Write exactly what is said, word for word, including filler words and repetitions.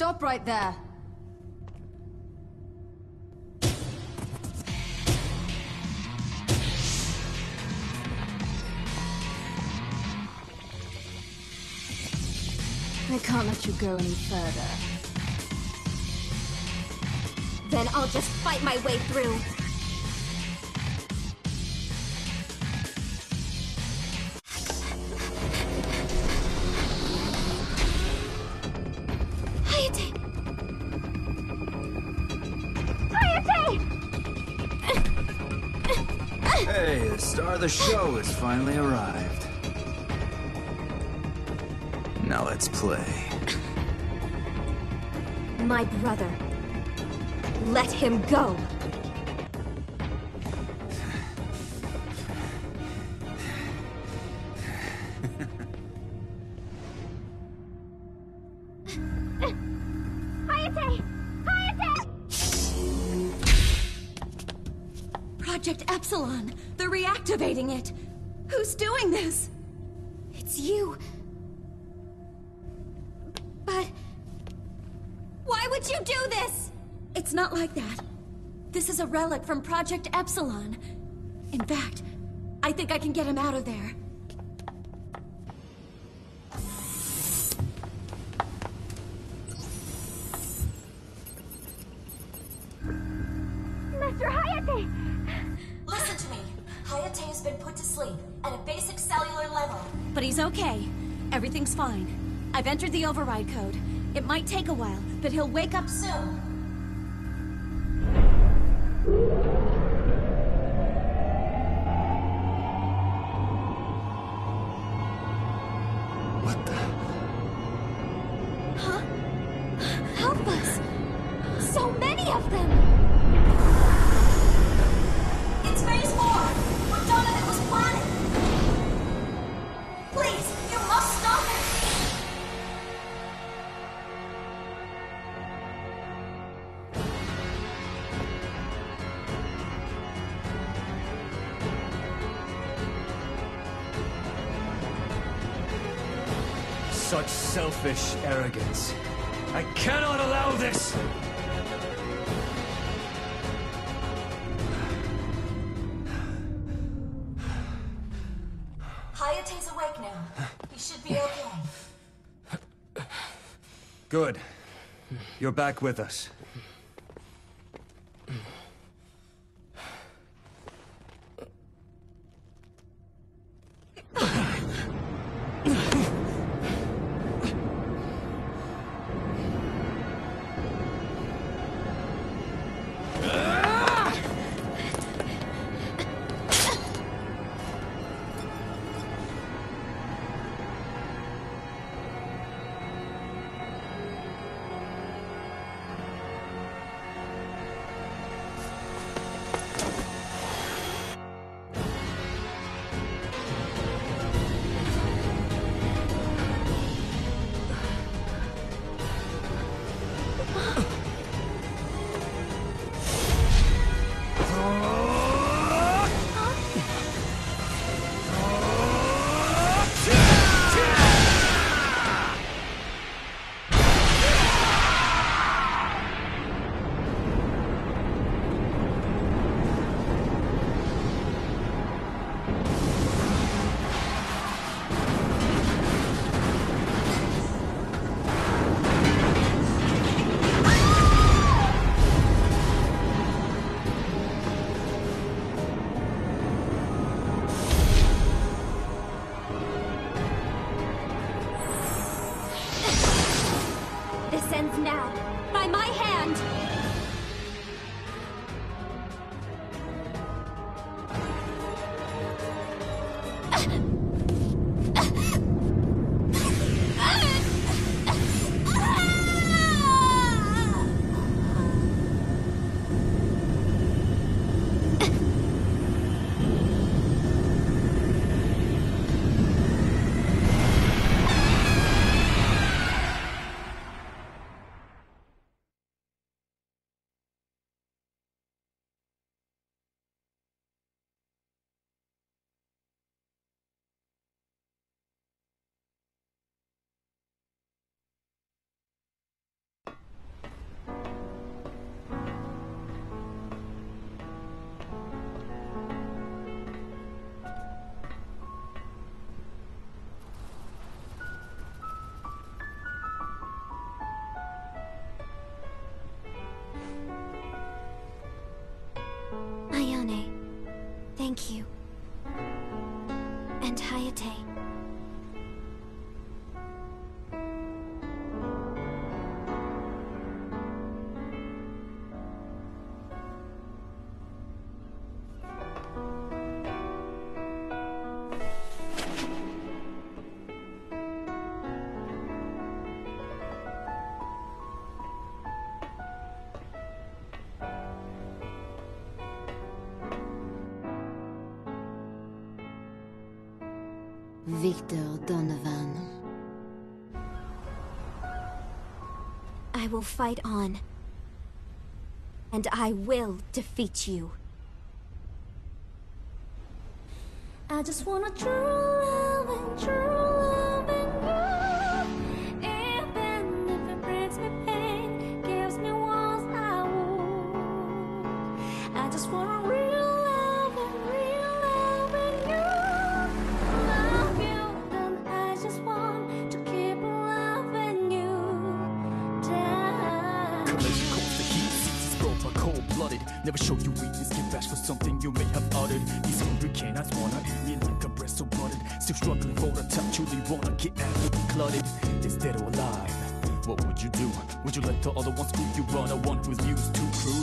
Stop right there. I can't let you go any further. Then I'll just fight my way through. Hayate! Hayate! Hey, the star of the show has finally arrived. Now let's play. My brother. Let him go. Hayate! Hayate! Project Epsilon. They're reactivating it. Who's doing this? It's you. But why would you do this? It's not like that. This is a relic from Project Epsilon. In fact, I think I can get him out of there. Master Hayate! Listen to me. Hayate has been put to sleep at a basic cellular level. But he's okay. Everything's fine. I've entered the override code. It might take a while, but he'll wake up soon. What the? Huh? Help us! So many of them! It's phase four! What Donovan was planning! Please, you must stop it! Such selfish arrogance. I cannot allow this! Hayate's awake now. He should be okay. Good. You're back with us. Thank you. And Hayate. Victor Donovan. I will fight on. And I will defeat you. I just want a true love and true love in you. Even if it brings me pain, gives me walls I wound. I just want a real love and real love in you. Love you, then I just want to keep loving you down. Collision course, the heat seizes both are cold-blooded. Never show you weakness, get bash for something you may have uttered. These hungry canines wanna eat me like a breast so blooded. Still struggling for a touch, truly wanna get out and cluttered. Is dead or alive? What would you do? Would you let the other one screw you? Run a one who's used to cruise?